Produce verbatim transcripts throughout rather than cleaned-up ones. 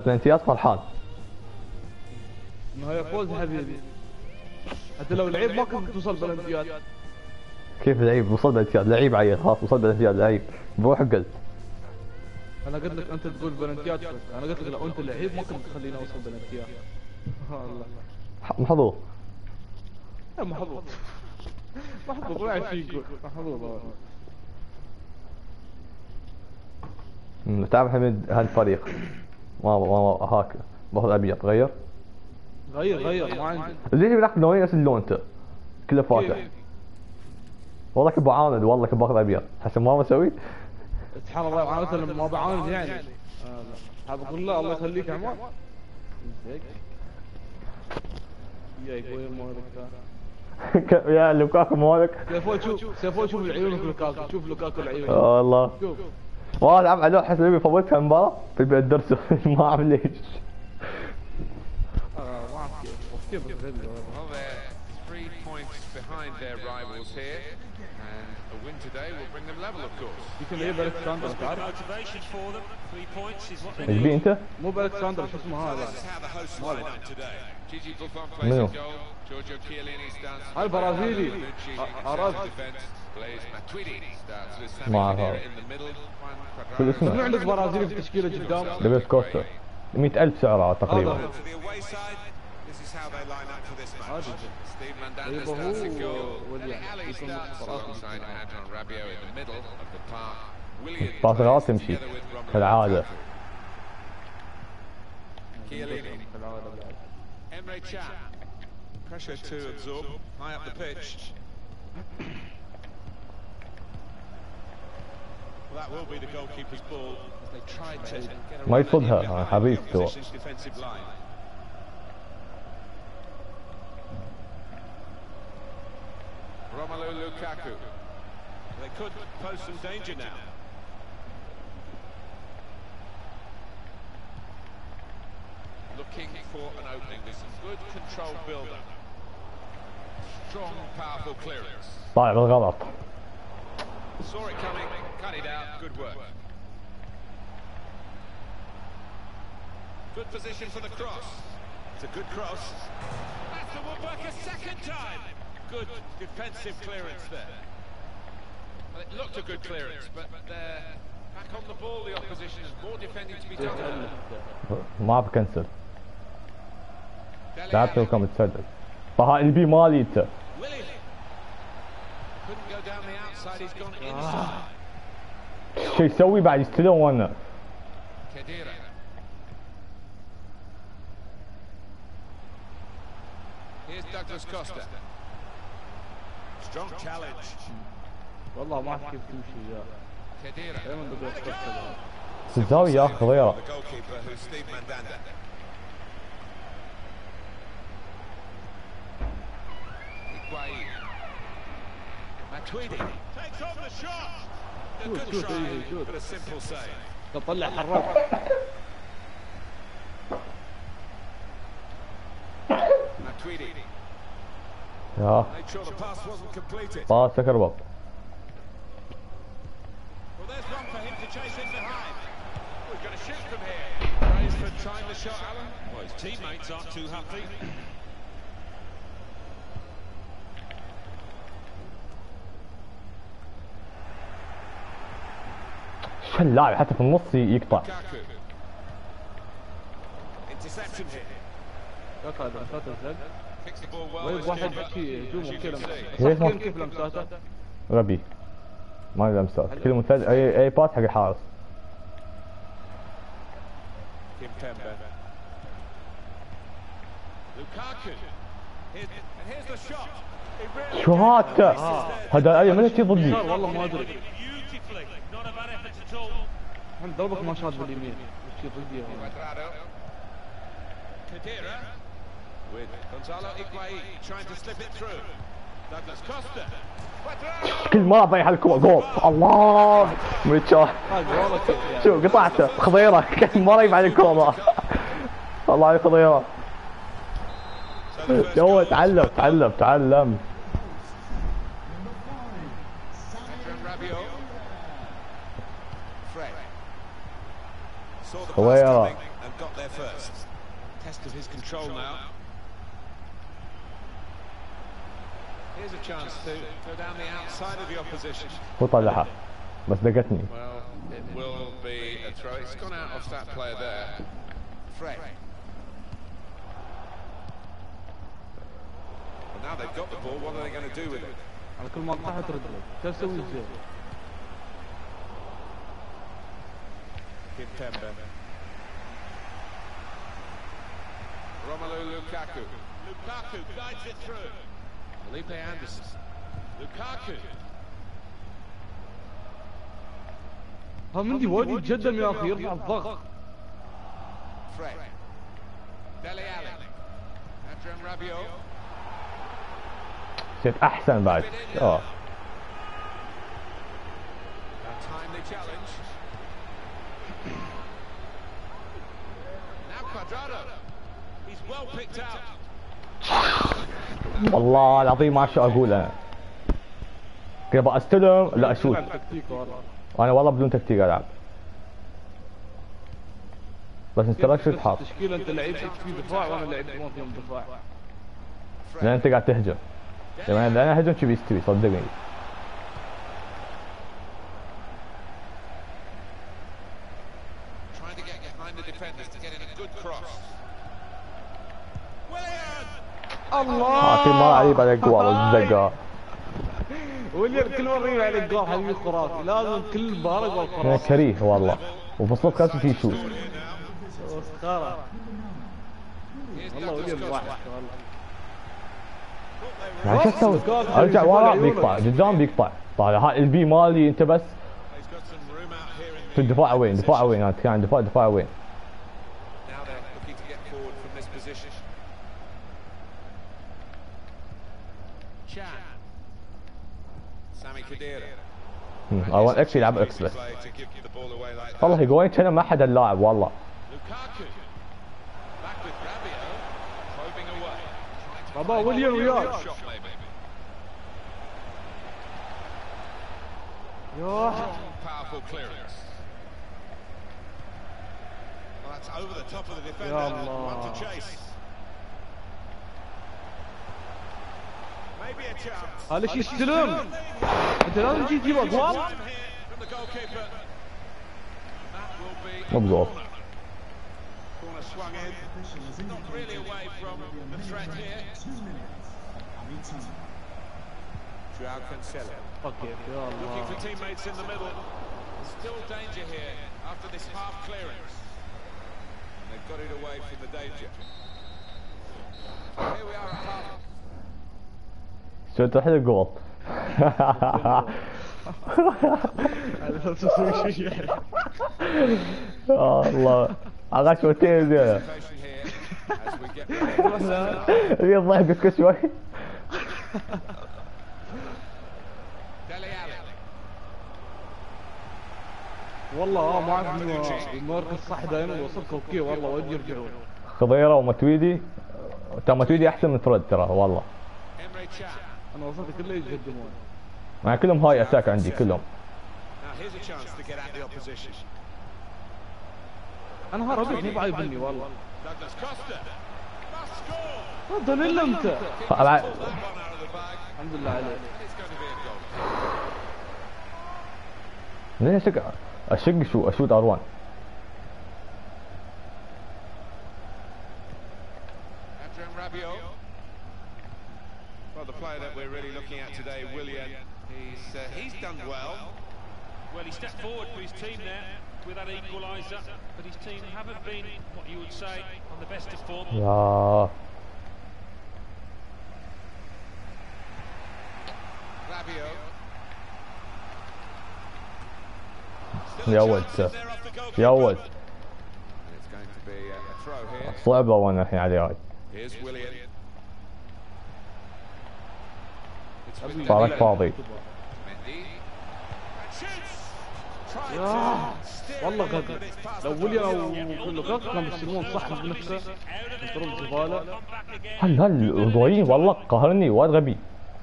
بلنتيات فرحان. ما هي فوز حبيبي. حتى لو لعيب ما كنت توصل بلنتيات. كيف لعيب وصل بلنتيات؟ لعيب عيل خلاص وصل بلنتيات لعيب. بروح قلت. انا قلت لك انت تقول بلنتيات فوز. انا قلت لك لو انت لعيب ما كنت تخليني اوصل بلنتيات. والله. محظوظ. يا محظوظ. محظوظ ما فيك محظوظ. تعرف حمد هالفريق ما ما هاك باخذ ابيض غير غير غير ما عندي. ليش بناخذ لونين نفس اللون انت؟ كله فاتح. والله كنت بعاند والله كنت باخذ ابيض حسب ما بسوي. سبحان الله عادة ما بعاند يعني. آه حاب اقول له الله يخليك يا عمار. يا يقول مالك يا لوكاكو مالك. سيفو شوف سيفو شوف العيون في لوكاكو شوف لوكاكو العيون. اه والله. شوف. والله عم على حسب اللي فوتها المباراة في البيت درسه ما اعرف ليش. اه ما اعرف كيف كيف Well, they're three points behind their rivals here, and a win today will bring them level, of course. يمكن ليه بالكساندر تعرف؟ ايش بيه انت؟ مو بالكساندر شو اسمه هذا؟ منو؟ هاي البرازيلي عرفت؟ ما اعرف هذا. شو اسمه؟ شنو عندك برازيلي في التشكيلة قدام؟ لويس كوستا مئة ألف سعره تقريبا. باصات تمشي كالعادة. Emre Can, pressure to absorb, high up the pitch. Well, that will be the goalkeeper's ball as they tried to get ما يصدها حبيب تو. Romelu Lukaku. They could pose some danger now. Looking for an opening with some good control build-up. Strong, powerful clearance. طالع بالغلط. Saw it coming, cut it out. Good work. Good position for the cross. It's a good cross. That's the woodwork a second time. Good defensive clearance there. Well, it looked a good clearance, but they're back on the ball. The opposition has more defending to be done. ما بكنسل. لعبته وكم تسدد. فها اللي بيه مالي انت. Couldn't go down the outside. He's gone inside. شو يسوي بعد يستلم وانا. Khedira. Here's Douglas Costa. Strong challenge. والله ما اعرف كيف تمشي يا. Khedira. دائما دوغلاس كوستا. الزاوية يا خضيرة. The goalkeeper who's Steve Mandanda. Higuain. Matuidi takes on the shot. A good shoot, try, easy, shoot. but a simple save. تطلع حراك. Matuidi. يا Made sure the pass wasn't completed. باص كربط. Well, there's one for him to chase in behind. Oh, he's going to shoot from here. Praise for trying the shot, Alan. Well, his teammates aren't too happy. شو اللاعب حتى في النص يقطع. Lukaku. Interception here. يقطع لمسات الزق. Picks the ball well. وين this واحد keeper, كي هجوم as you كذا. can see. ليش ما- صح كيف لمساته؟ غبي. ما له لمسات. كل مثل اي اي باس حق الحارس. Kimpembe. Lukaku. Here's, and here's the shot. It really شو هاته؟ هذا اي من شي ضدي. والله ما ادري. beautifully. Not a bad effort at all. الحين ضربك ما شاط باليمين. شي ضدي هون. Cuadrado. Khedira. With Gonzalo Higuain trying to slip it through. Douglas Costa. Cuadrado. كل مرة ضيع الكرة جول. الله متشاف. شو قطعته خضيرة كل مرة يبعد الكرة. الله يا خضيرة. جو تعلم تعلم تعلم. Rabiot. Fred. Saw the pass خضيرة. coming and got there. there first. Test of his control now. Here's a chance to go down the outside of the opposition. وطلعها بس دقتني. Well, it will be a throw. It's gone out off that player there. Fred. Well, now they've got the ball. What are they going to do with it? على كل ما طاحت ترد له. شو اسوي زين؟ Kimpembe. Romelu Lukaku. Lukaku guides it through. Felipe Anderson. Lukaku. هم عندي وايد يتقدم يا اخي يرفع الضغط. Fred. Dele Alli. Adrien Rabiot. صرت احسن بعد. اه. A timely challenge. Now Cuadrado. He's well picked out. والله العظيم ما شو اقول انا. كذا ابغى استلم لا اشوت. انا والله بدون تكتيك العب. بس انت شو تحط؟ تشكيله انت لعيب في دفاع وانا لعيب ما فيهم دفاع. لان انت قاعد تهجم. لما انا اهجم شي بيستوي صدقني. Trying to get behind the defenders to get in a good cross. الله اعطي ما علي بعد الجوال الزقه. وليان كل مره يجي عليك جول حبيبي خرافي لازم كل مباراه جول انا خرافي. كريه والله وفي الصف كاسو في شوت. مسخره. والله وليان واحد والله. يعني شو اسوي؟ ارجع ورا بيقطع قدام بيقطع. طالع هاي البي مالي انت بس في الدفاع وين؟ دفاع وين؟ انت كان دفاع دفاع وين؟ Now they're looking to get forward from this position. Chan. Sami Khedira. اول اكس يلعب اكس بس. والله هيجوين كان ما حدا اللاعب والله. Lukaku. Back with Rabiot. Probing away. بابا وليان وياك. يا Powerful clearance. Well, that's over the top of the defender. Ya Allah. One to chase. Maybe a chance. هذا شيء استلم. انت لازم تجي تجيب اجوال. From the goalkeeper. That will be مو بجول. corner swung in. Not really away from the threat here. Joao Cancelo. اوكي يا Looking for الله. teammates in the middle. There's still danger here after this half clearance. And they've got it away from the danger. Here we are at half. شو تحل الجول. الله عقاش شويتين زيادة. Situation here as we get ready. هي ضحكت شوي. Dele Alli. والله اه ما اعرف انه المركز صح دائما وصلت اوكي والله ودي يرجعون. خضيره ومتويدي. ترى متويدي احسن من فرد ترى والله. Emre Can. انا وصلت كله يتقدمون. مع كلهم هاي اتاك عندي كلهم. Now here's a chance to get at the opposition. انا هربت مو بعيب مني والله. Douglas Costa. Must score. تفضل الا انت. That one out of the bag. الحمد لله عليك. It's going to be a goal. ليه اشق اشق شو اشوت ار واحد. Adrien Rabiot. Well, the player that we're really looking at today, Willian, he's uh, he's done well. Well, he stepped forward for his team there with that equaliser, but his team haven't been what you would say on the best of form. يا Rabiot. يا ولد يا ولد. It's going to be a, a throw here. صعبة وانا الحين علي هاي. Here's Willian. صارك فاضي. Mendy. And shoots. ياه والله غبي. لو وليان ولوكاكو كانوا يستلمون صح بنفسه يضربون زباله. هل هل ضويين والله قهرني وايد غبي.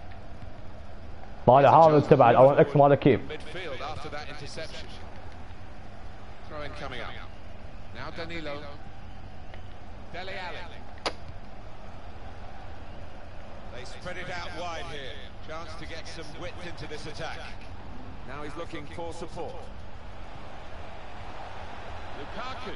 طالع هذا تبع الاون اكس ماله كيف. Midfield after that interception. Throw in coming up. Now Danilo. Dele Alli. They spread it out wide here. Chance to get some width into this attack. Now he's looking for support. Lukaku.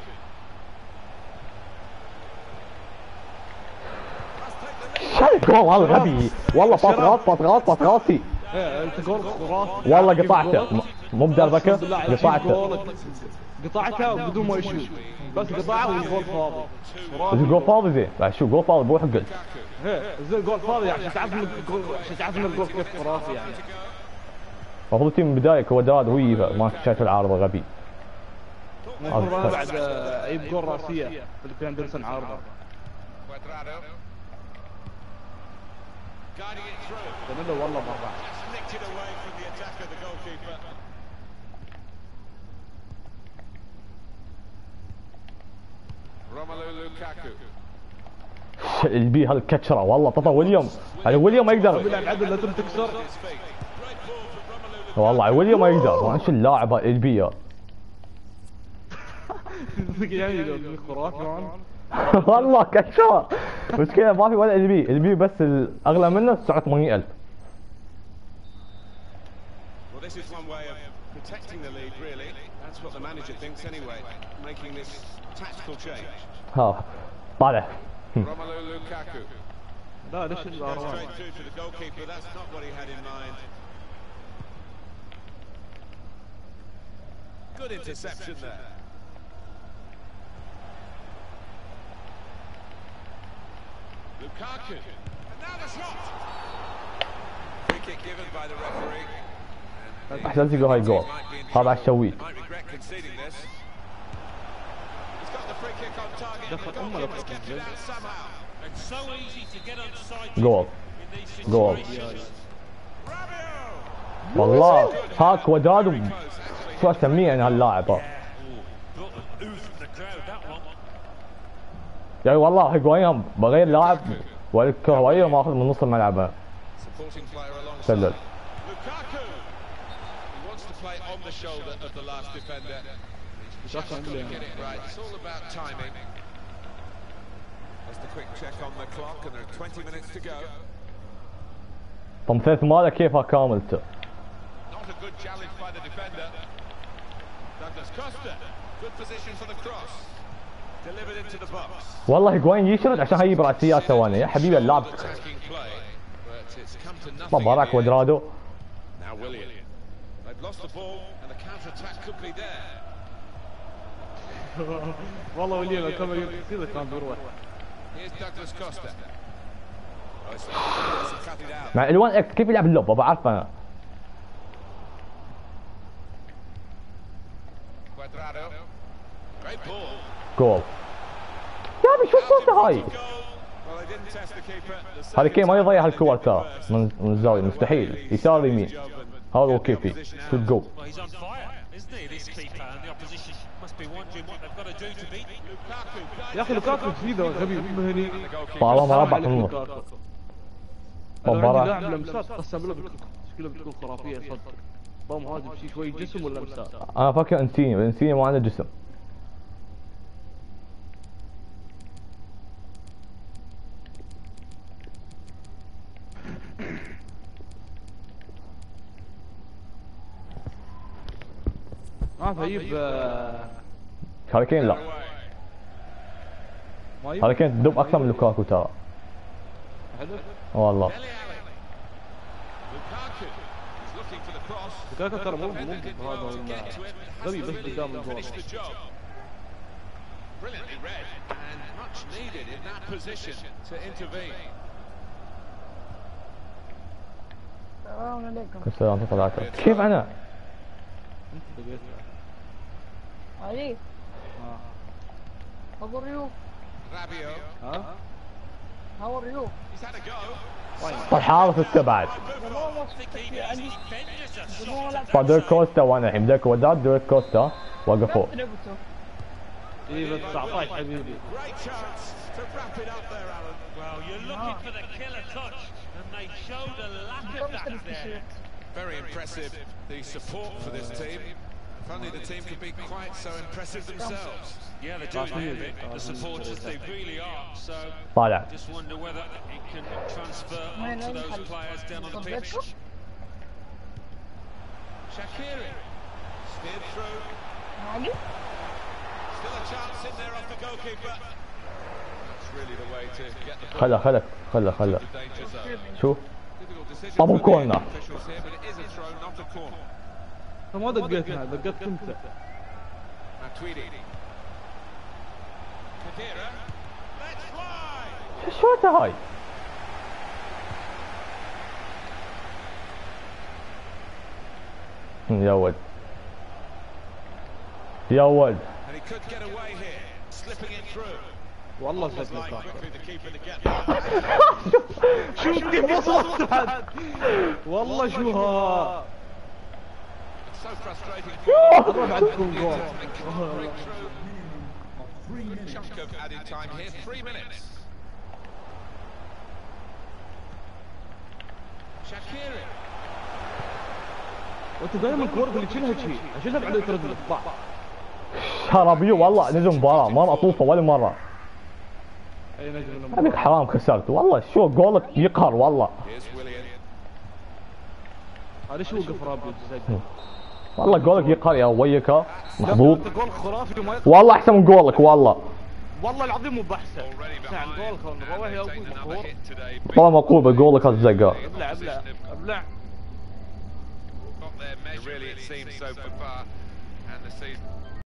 شايف جول هذا غبي والله بطغات بطغات بطغاتي انت جول خرافي والله قطعته مو بدربكه قطعته قطعته بدون ما يشوف بس قطعه والجول فاضي اذا جول فاضي زين بعد شو جول فاضي بروح قلت ايه زين جول فاضي عشان تعرف ان الجول عشان تعرف ان الجول كيف خرافي يعني المفروض تيم من بدايه كوداد وهي ما شايف العارضه غبي المفروض بعد عيب جول راسيه اللي كان درسن عارضه Guiding it through. والله مرة Just nicked it away from the attack of the goalkeeper. Romelu Lukaku. البي هالكتشره والله ططا ويليام على ويليام ما يقدر بيلعب عدل لا تكسر والله على ويليام ما يقدر ما شو اللاعب هذا البي يعني خرافي والله كتشره مشكلة ما في ولا البي البي بس الاغلى منه تسعة وثمانين ألف. Well, this is one way of protecting the lead, really. That's what the manager thinks anyway, making this tactical change. ها طالع. Romelu Lukaku. لا ليش Straight through to the goalkeeper. That's not what he had in mind. Good interception there. Lukaku. And now the shot. Free kick given by the referee. احسن تلقى هاي جول هذا على الشوي. Might regret conceding this. He's got the free kick on target. The goalkeeper's kept it out somehow. It's so easy to get onside جول in these جول situations. Rabiot. والله ها كوداد شو اسميه انا هاللاعب هذا. Got an oof from the crowd, that one. يعني والله هيغوايين بغير لاعب والكهربائية ماخذ من نص الملعب Supporting player alongside. سلل. Lukaku. He wants to play on the shoulder of the last defender. He's just got to get it right. It's all about timing. Just a quick check on the clock, and there are twenty minutes to go. تمثيل ماله كيفها كاملته. Not a good challenge by the defender. Douglas Costa. Good position for the cross. Delivered into the box. والله هيغوايين يشرد عشان هيجيب راسيات ثواني يا حبيبي اللاعب. مباراة كوادرادو. Now William. They've lost the ball and the counter attack could be there. والله ولينا كم كذا كان بيروح. Here's Douglas Costa. Oh, it's it's cut it out. مع الوان اكس كيف يلعب اللعبة بعرف انا. Cuadrado. Great ball. جول. يا ابي شو الصوت هاي؟ Well, they didn't test the keeper. هذا كي ما يضيع هالكور ترى من من الزاوية مستحيل يسار يمين. هذا هو كيفي. شو الجو. Well, he's on fire, isn't he, this keeper, and the opposition must be wondering what they've got to do to beat Lukaku. يا اخي لوكاكو جديد غبي مو هني. طالما مربع في النص. مباراة. لاعب لمسات قسم له شكله بتكون خرافية صدق. ضم هذا بشي شوي جسم ولا لمسات. انا فاكر انسيني انسيني ما عنده جسم. ما فيجيب هذا كين لا. هذا كين تدب اكثر من لوكاكو ترى. والله. Lukaku is looking for the cross. لوكاكو ترى مو مو بهذا غبي بس قدام الجول. Finish the job. Brilliantly read and much needed in that position to intervene. السلام عليكم. السلام طلعت. كيف انا؟ علي. How are you? Rabiot. ها؟ How are you? He's had a go. طال حارس التبعد. فدير كوستا وانا الحين بدك وداد دير كوستا وقفوا. اي تسعطعش حبيبي. Great chance to wrap it up there, Alan. Well, you're looking for the killer touch, and they showed a lack of that there. Very impressive, the support for this team. Funny the team can be quite so impressive themselves. Yeah, they're doing their bit, the supporters, they really are. So, طالع. just wonder whether it can transfer onto those players down on the pitch. Shaqiri steered through. عادي Still a chance in there off the goalkeeper. That's really the way to get the ball. خله خله خله خله. The danger zone. شوف. Difficult decision طبعا for the كورنر. officials here, but it is a throw, not a corner. ما دقيتنا دقيت انت. Matuidi. Khedira. Let's fly. شو الشوطة هاي؟ يا ولد. يا ولد. And he could get away here, slipping it through. والله Almost زدنا like صح. quickly the keeper to get there. شو كيف وصلت؟ والله شوها. It's so frustrating for قرب عندكم جول. They can't break through. Good chunk of added time here, three minutes. Shaqiri. وانت دائما الكورة اللي تشيلها شيء، اشيلها بعدين ترد طع. شرابيو والله نزل مباراة ما اطوفه ولا مرة. اي نجم ابيك حرام خسرت والله شو جولك يقهر والله. Here's Willian. هذا شو وقف رابي تسجل. والله جولك يقهر يا ويكا محظوظ. انت جول خرافي وما يقهر. والله احسن من جولك والله. والله العظيم مو بحسن. Already ساعة behind. جول خل نروح يا ابو Taking another مقهور. hit today. والله مقهور بجولك هالزقة. ابلع ابلع ابلع. Got their measure. Really, it seems so far, and the season.